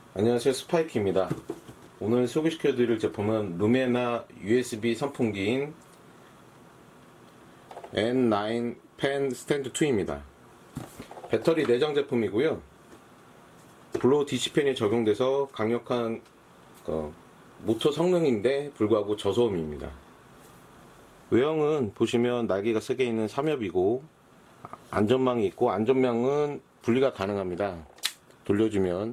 안녕하세요, 스파이크입니다. 오늘 소개시켜 드릴 제품은 루메나 USB 선풍기인 N9 펜 스탠드 2입니다. 배터리 내장 제품이고요. 블로우 DC팬이 적용돼서 강력한 모터 성능인데 불구하고 저소음입니다. 외형은 보시면 날개가 3개 있는 3협이고 안전망이 있고, 안전망은 분리가 가능합니다. 돌려주면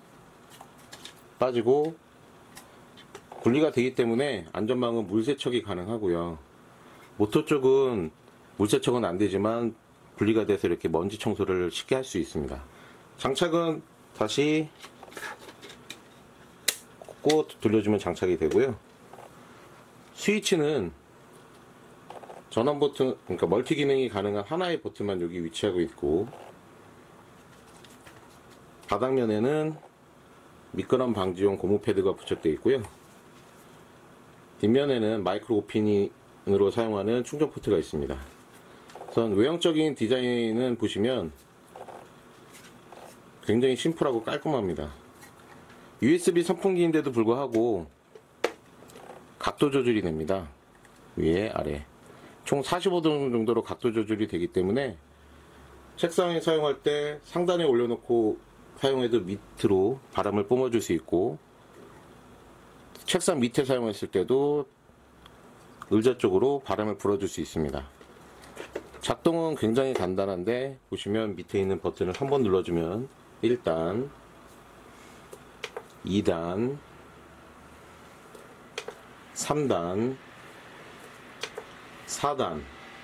빠지고 분리가 되기 때문에 안전망은 물세척이 가능하고요. 모터 쪽은 물세척은 안 되지만 분리가 돼서 이렇게 먼지 청소를 쉽게 할 수 있습니다. 장착은 다시 꽂고 돌려주면 장착이 되고요. 스위치는 전원 버튼, 그러니까 멀티 기능이 가능한 하나의 버튼만 여기 위치하고 있고, 바닥면에는 미끄럼 방지용 고무 패드가 부착되어 있고요. 뒷면에는 마이크로 오피닝으로 사용하는 충전 포트가 있습니다. 우선 외형적인 디자인은 보시면 굉장히 심플하고 깔끔합니다. USB 선풍기인데도 불구하고 각도 조절이 됩니다. 위에 아래 총 45도 정도로 각도 조절이 되기 때문에 책상에 사용할 때 상단에 올려놓고 사용해도 밑으로 바람을 뿜어줄 수 있고, 책상 밑에 사용했을 때도 의자 쪽으로 바람을 불어줄 수 있습니다. 작동은 굉장히 간단한데 보시면 밑에 있는 버튼을 한번 눌러주면 1단, 2단, 3단, 4단.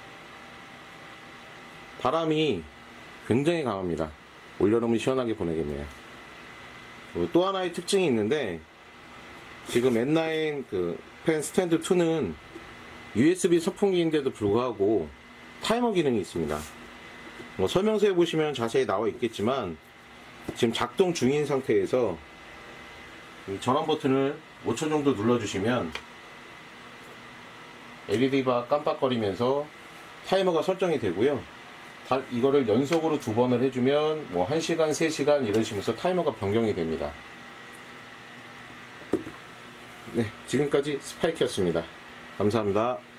바람이 굉장히 강합니다. 올려놓으면 시원하게 보내겠네요. 또 하나의 특징이 있는데, 지금 N9 펜 스탠드 2는 USB 선풍기인데도 불구하고 타이머 기능이 있습니다. 설명서에 보시면 자세히 나와 있겠지만 지금 작동 중인 상태에서 전원 버튼을 5초 정도 눌러주시면 LED가 깜빡거리면서 타이머가 설정이 되고요. 이거를 연속으로 2번을 해주면 1시간, 3시간 이러시면서 타이머가 변경이 됩니다. 네, 지금까지 스파이크였습니다. 감사합니다.